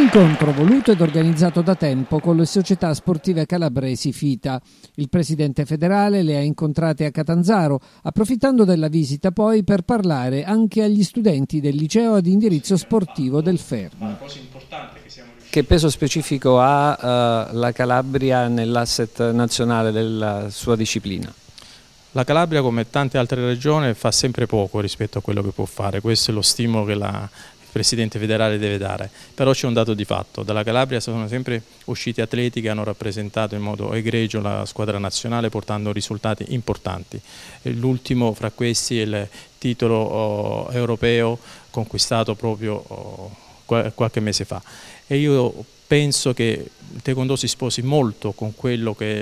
Incontro voluto ed organizzato da tempo con le società sportive calabresi FITA. Il presidente federale le ha incontrate a Catanzaro, approfittando della visita poi per parlare anche agli studenti del liceo ad indirizzo sportivo del Fermo. Che peso specifico ha la Calabria nell'asset nazionale della sua disciplina? La Calabria, come tante altre regioni, fa sempre poco rispetto a quello che può fare. Questo è lo stimolo che il Presidente federale deve dare, però c'è un dato di fatto: dalla Calabria sono sempre usciti atleti che hanno rappresentato in modo egregio la squadra nazionale portando risultati importanti. L'ultimo fra questi è il titolo europeo conquistato proprio qualche mese fa, e io penso che il taekwondo si sposi molto con quello che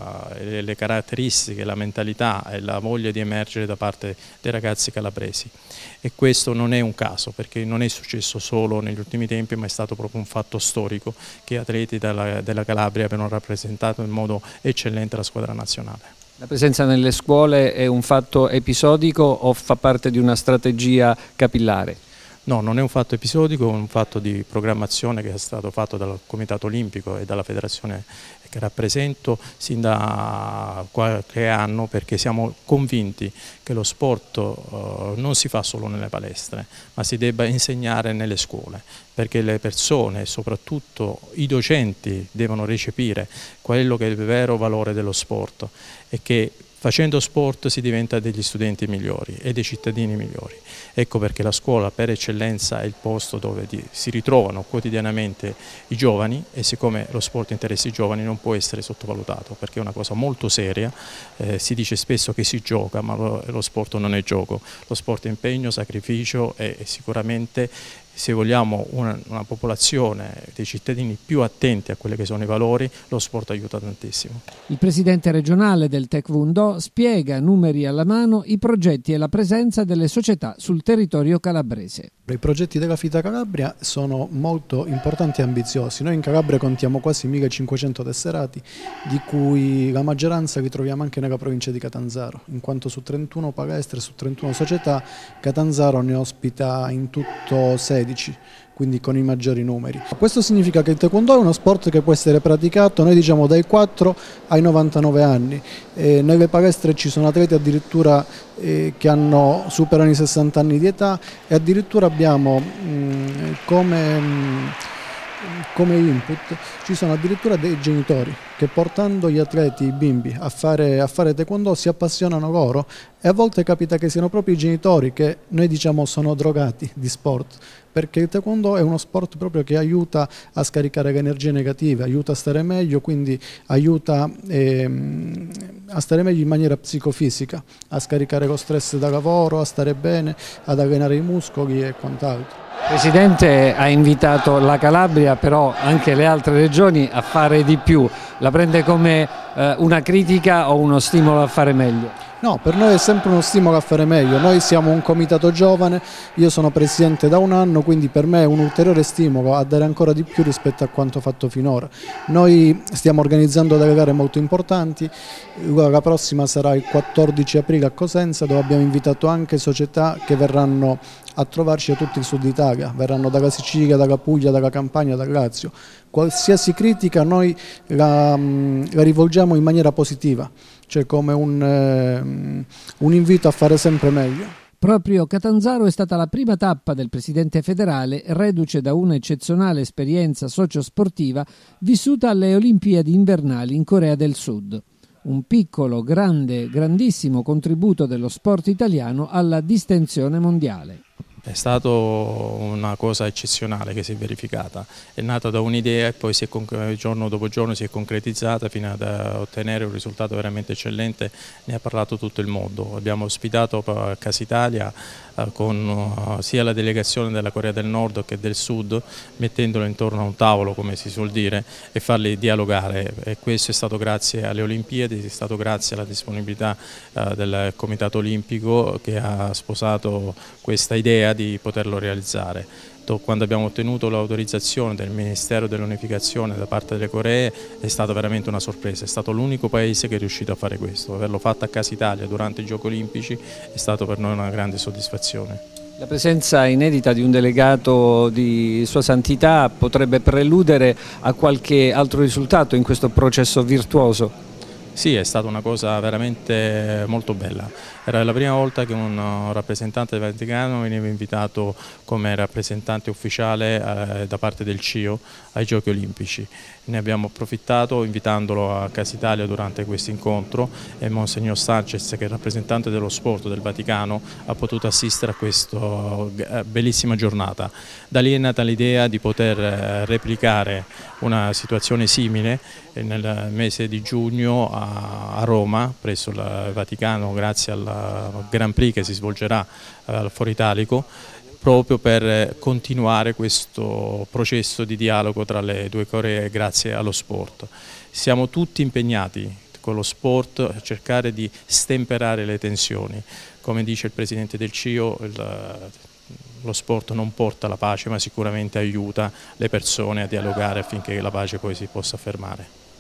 le caratteristiche, la mentalità e la voglia di emergere da parte dei ragazzi calabresi. E questo non è un caso, perché non è successo solo negli ultimi tempi, ma è stato proprio un fatto storico che atleti della Calabria abbiano rappresentato in modo eccellente la squadra nazionale. La presenza nelle scuole è un fatto episodico o fa parte di una strategia capillare? No, non è un fatto episodico, è un fatto di programmazione che è stato fatto dal Comitato Olimpico e dalla federazione che rappresento sin da qualche anno, perché siamo convinti che lo sport non si fa solo nelle palestre, ma si debba insegnare nelle scuole, perché le persone, soprattutto i docenti, devono recepire quello che è il vero valore dello sport e che facendo sport si diventa degli studenti migliori e dei cittadini migliori. Ecco perché la scuola per eccellenza è il posto dove si ritrovano quotidianamente i giovani, e siccome lo sport interessa i giovani non può essere sottovalutato, perché è una cosa molto seria. Si dice spesso che si gioca, ma lo sport non è gioco, lo sport è impegno, sacrificio e sicuramente, se vogliamo una popolazione dei cittadini più attenti a quelli che sono i valori, lo sport aiuta tantissimo. Il presidente regionale del Taekwondo spiega, numeri alla mano, i progetti e la presenza delle società sul territorio calabrese. I progetti della FITA Calabria sono molto importanti e ambiziosi. Noi in Calabria contiamo quasi 1500 tesserati, di cui la maggioranza li troviamo anche nella provincia di Catanzaro, in quanto su 31 palestre, su 31 società, Catanzaro ne ospita in tutto 16, quindi con i maggiori numeri. Questo significa che il taekwondo è uno sport che può essere praticato, noi diciamo, dai 4 ai 99 anni. Nelle palestre ci sono atleti addirittura che superano i 60 anni di età, e addirittura abbiamo come input ci sono addirittura dei genitori che, portando gli atleti, i bimbi, a fare taekwondo, si appassionano loro, e a volte capita che siano proprio i genitori che noi diciamo sono drogati di sport, perché il taekwondo è uno sport proprio che aiuta a scaricare le energie negative, aiuta a stare meglio, quindi aiuta a stare meglio in maniera psicofisica, a scaricare lo stress da lavoro, a stare bene, ad allenare i muscoli e quant'altro. Il Presidente ha invitato la Calabria, però anche le altre regioni, a fare di più. La prende come una critica o uno stimolo a fare meglio? No, per noi è sempre uno stimolo a fare meglio. Noi siamo un comitato giovane, io sono presidente da un anno, quindi per me è un ulteriore stimolo a dare ancora di più rispetto a quanto fatto finora. Noi stiamo organizzando delle gare molto importanti, la prossima sarà il 14 aprile a Cosenza, dove abbiamo invitato anche società che verranno a trovarci da tutto il sud Italia, verranno dalla Sicilia, dalla Puglia, dalla Campania, dal Lazio. Qualsiasi critica noi la rivolgiamo in maniera positiva, cioè come un invito a fare sempre meglio. Proprio Catanzaro è stata la prima tappa del presidente federale, reduce da un'eccezionale esperienza sociosportiva vissuta alle Olimpiadi invernali in Corea del Sud. Un piccolo, grandissimo contributo dello sport italiano alla distensione mondiale. È stata una cosa eccezionale che si è verificata, è nata da un'idea e poi giorno dopo giorno si è concretizzata fino ad ottenere un risultato veramente eccellente. Ne ha parlato tutto il mondo. Abbiamo ospitato a Casa Italia con sia la delegazione della Corea del Nord che del Sud, mettendolo intorno a un tavolo, come si suol dire, e farli dialogare, e questo è stato grazie alle Olimpiadi, è stato grazie alla disponibilità del Comitato Olimpico, che ha sposato questa idea di poterlo realizzare. Quando abbiamo ottenuto l'autorizzazione del Ministero dell'Unificazione da parte delle Coree è stata veramente una sorpresa, è stato l'unico paese che è riuscito a fare questo. Averlo fatto a Casa Italia durante i Giochi Olimpici è stato per noi una grande soddisfazione. La presenza inedita di un delegato di Sua Santità potrebbe preludere a qualche altro risultato in questo processo virtuoso? Sì, è stata una cosa veramente molto bella. Era la prima volta che un rappresentante del Vaticano veniva invitato come rappresentante ufficiale da parte del CIO ai Giochi Olimpici. Ne abbiamo approfittato invitandolo a Casa Italia durante questo incontro e Monsignor Sanchez, che è il rappresentante dello sport del Vaticano, ha potuto assistere a questa bellissima giornata. Da lì è nata l'idea di poter replicare una situazione simile nel mese di giugno a Roma, presso il Vaticano, grazie al Grand Prix che si svolgerà al Foro Italico, proprio per continuare questo processo di dialogo tra le due Coree grazie allo sport. Siamo tutti impegnati con lo sport a cercare di stemperare le tensioni. Come dice il Presidente del CIO, lo sport non porta la pace, ma sicuramente aiuta le persone a dialogare affinché la pace poi si possa affermare.